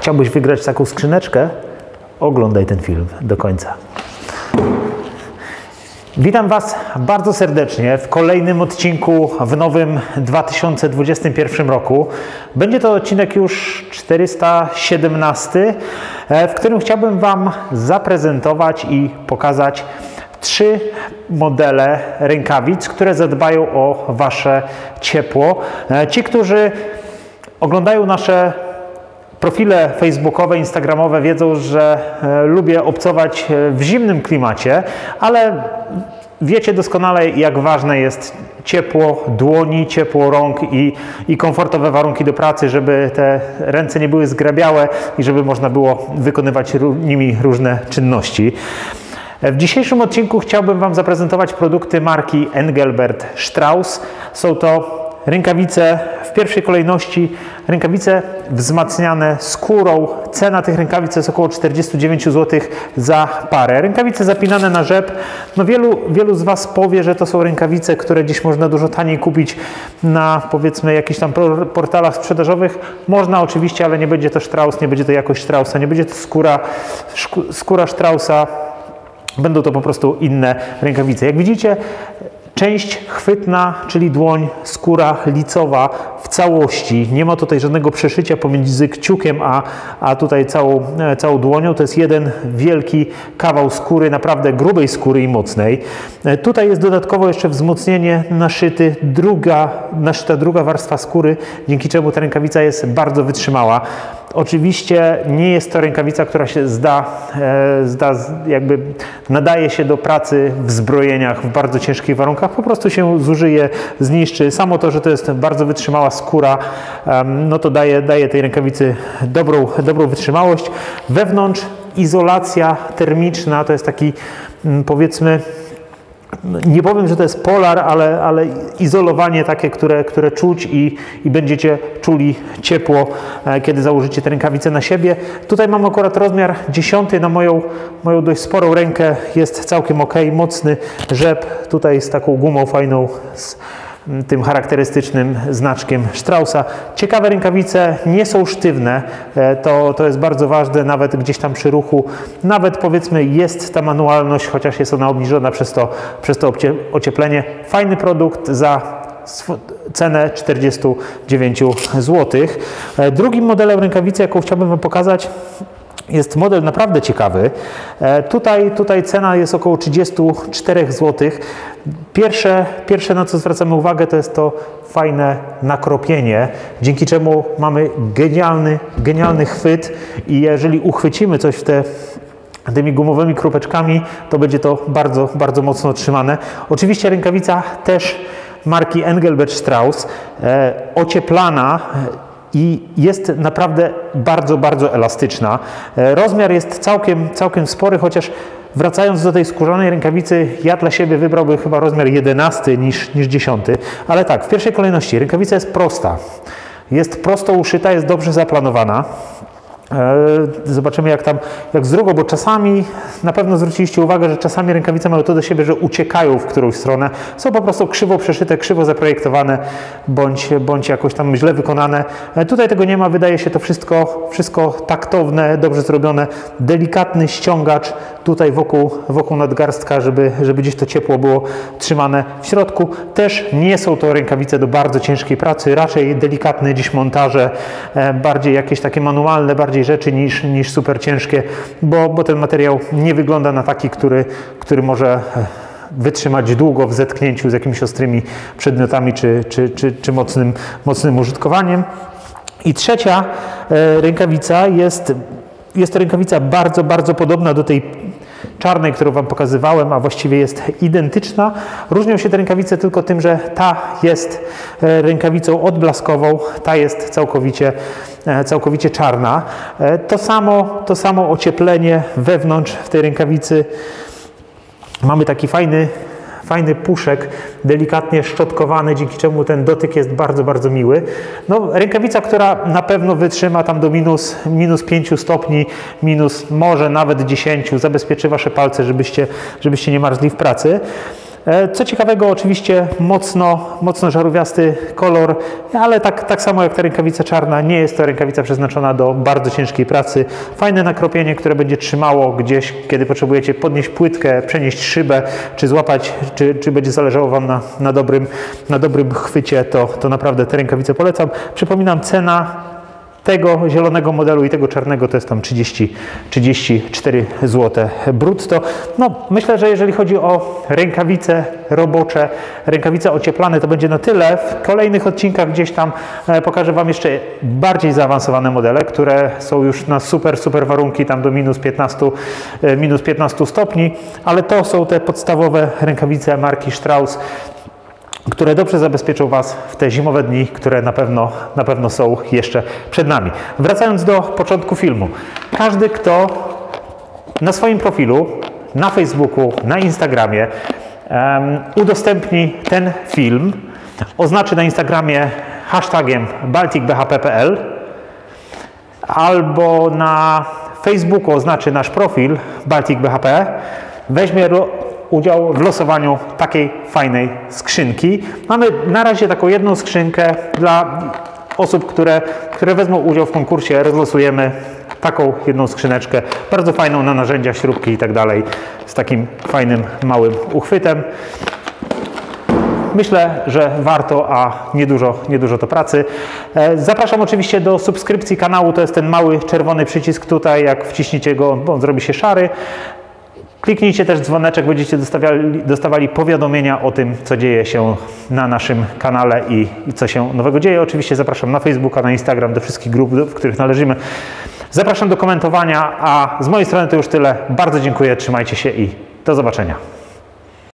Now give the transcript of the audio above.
chciałbyś wygrać taką skrzyneczkę, oglądaj ten film do końca. Witam Was bardzo serdecznie w kolejnym odcinku w nowym 2021 roku. Będzie to odcinek już 417, w którym chciałbym Wam zaprezentować i pokazać 3 modele rękawic, które zadbają o Wasze ciepło. Ci, którzy oglądają nasze profile facebookowe, instagramowe, wiedzą, że lubię obcować w zimnym klimacie, ale wiecie doskonale, jak ważne jest ciepło dłoni, ciepło rąk i komfortowe warunki do pracy, żeby te ręce nie były zgrabiałe i żeby można było wykonywać nimi różne czynności. W dzisiejszym odcinku chciałbym Wam zaprezentować produkty marki Engelbert Strauss. Są to rękawice, w pierwszej kolejności rękawice wzmacniane skórą. Cena tych rękawic jest około 49 zł za parę. Rękawice zapinane na rzep. No wielu z Was powie, że to są rękawice, które dziś można dużo taniej kupić na, powiedzmy, jakichś tam portalach sprzedażowych. Można oczywiście, ale nie będzie to Strauss, nie będzie to jakość Straussa, nie będzie to skóra Straussa. Będą to po prostu inne rękawice. Jak widzicie, część chwytna, czyli dłoń, skóra licowa w całości. Nie ma tutaj żadnego przeszycia pomiędzy kciukiem a tutaj całą dłonią. To jest jeden wielki kawał skóry, naprawdę grubej skóry i mocnej. Tutaj jest dodatkowo jeszcze wzmocnienie, naszyta druga warstwa skóry, dzięki czemu ta rękawica jest bardzo wytrzymała. Oczywiście nie jest to rękawica, która się jakby nadaje się do pracy w zbrojeniach w bardzo ciężkich warunkach. Po prostu się zużyje, zniszczy. Samo to, że to jest bardzo wytrzymała skóra, no to daje tej rękawicy dobrą wytrzymałość. Wewnątrz izolacja termiczna, to jest taki, powiedzmy, nie powiem, że to jest polar, ale izolowanie takie, które czuć i będziecie czuli ciepło, kiedy założycie te rękawice na siebie. Tutaj mam akurat rozmiar 10 na moją dość sporą rękę. Jest całkiem ok, mocny rzep, tutaj z taką gumą fajną, z tym charakterystycznym znaczkiem Straussa. Ciekawe rękawice, nie są sztywne, to jest bardzo ważne, nawet gdzieś tam przy ruchu, nawet powiedzmy jest ta manualność, chociaż jest ona obniżona przez to ocieplenie. Fajny produkt za cenę 49 zł. Drugim modelem rękawicy, jaką chciałbym Wam pokazać, jest model naprawdę ciekawy. Tutaj cena jest około 34 zł. Pierwsze, na co zwracamy uwagę, to jest to fajne nakropienie, dzięki czemu mamy genialny chwyt i jeżeli uchwycimy coś tymi gumowymi kropeczkami, to będzie to bardzo, bardzo mocno trzymane. Oczywiście rękawica też marki Engelbert Strauss, ocieplana, i jest naprawdę bardzo, bardzo elastyczna. Rozmiar jest całkiem spory, chociaż wracając do tej skórzanej rękawicy, ja dla siebie wybrałbym chyba rozmiar 11 niż 10. Ale tak, w pierwszej kolejności rękawica jest prosta. Jest prosto uszyta, jest dobrze zaplanowana. Zobaczymy jak z drugą, bo czasami, na pewno zwróciliście uwagę, że czasami rękawice mają to do siebie, że uciekają w którąś stronę. Są po prostu krzywo przeszyte, krzywo zaprojektowane, bądź jakoś tam źle wykonane. Tutaj tego nie ma, wydaje się to wszystko taktowne, dobrze zrobione. Delikatny ściągacz tutaj wokół nadgarstka, żeby gdzieś to ciepło było trzymane w środku. Też nie są to rękawice do bardzo ciężkiej pracy, raczej delikatne dziś montaże, bardziej jakieś takie manualne, bardziej rzeczy niż super ciężkie, bo ten materiał nie wygląda na taki, który może wytrzymać długo w zetknięciu z jakimiś ostrymi przedmiotami czy mocnym użytkowaniem. I trzecia rękawica jest to rękawica bardzo, bardzo podobna do tej czarnej, którą Wam pokazywałem, a właściwie jest identyczna. Różnią się te rękawice tylko tym, że ta jest rękawicą odblaskową, ta jest całkowicie czarna. To samo ocieplenie wewnątrz w tej rękawicy. Mamy taki fajny puszek, delikatnie szczotkowany, dzięki czemu ten dotyk jest bardzo, bardzo miły. No, rękawica, która na pewno wytrzyma tam do minus 5 stopni, minus może nawet 10, zabezpieczy Wasze palce, żebyście nie marzli w pracy. Co ciekawego, oczywiście mocno żarówiasty kolor, ale tak samo jak ta rękawica czarna, nie jest to rękawica przeznaczona do bardzo ciężkiej pracy. Fajne nakropienie, które będzie trzymało gdzieś, kiedy potrzebujecie podnieść płytkę, przenieść szybę, czy złapać, czy będzie zależało Wam na dobrym chwycie, to naprawdę te rękawice polecam. Przypominam, cena tego zielonego modelu i tego czarnego to jest tam 34 zł brutto. No, myślę, że jeżeli chodzi o rękawice robocze, rękawice ocieplane, to będzie na tyle. W kolejnych odcinkach gdzieś tam pokażę Wam jeszcze bardziej zaawansowane modele, które są już na super warunki, tam do minus 15 stopni, ale to są te podstawowe rękawice marki Strauss, które dobrze zabezpieczą Was w te zimowe dni, które na pewno są jeszcze przed nami. Wracając do początku filmu. Każdy, kto na swoim profilu, na Facebooku, na Instagramie udostępni ten film, oznaczy na Instagramie hashtagiem balticbhp.pl albo na Facebooku oznaczy nasz profil balticbhp, weźmie udział w losowaniu takiej fajnej skrzynki. Mamy na razie taką jedną skrzynkę dla osób, które wezmą udział w konkursie. Rozlosujemy taką jedną skrzyneczkę, bardzo fajną na narzędzia, śrubki i tak dalej, z takim fajnym, małym uchwytem. Myślę, że warto, a niedużo to pracy. Zapraszam oczywiście do subskrypcji kanału, to jest ten mały czerwony przycisk tutaj, jak wciśniecie go, on zrobi się szary. Kliknijcie też dzwoneczek, będziecie dostawali powiadomienia o tym, co dzieje się na naszym kanale i co się nowego dzieje. Oczywiście zapraszam na Facebooka, na Instagram, do wszystkich grup, w których należymy. Zapraszam do komentowania, a z mojej strony to już tyle. Bardzo dziękuję, trzymajcie się i do zobaczenia.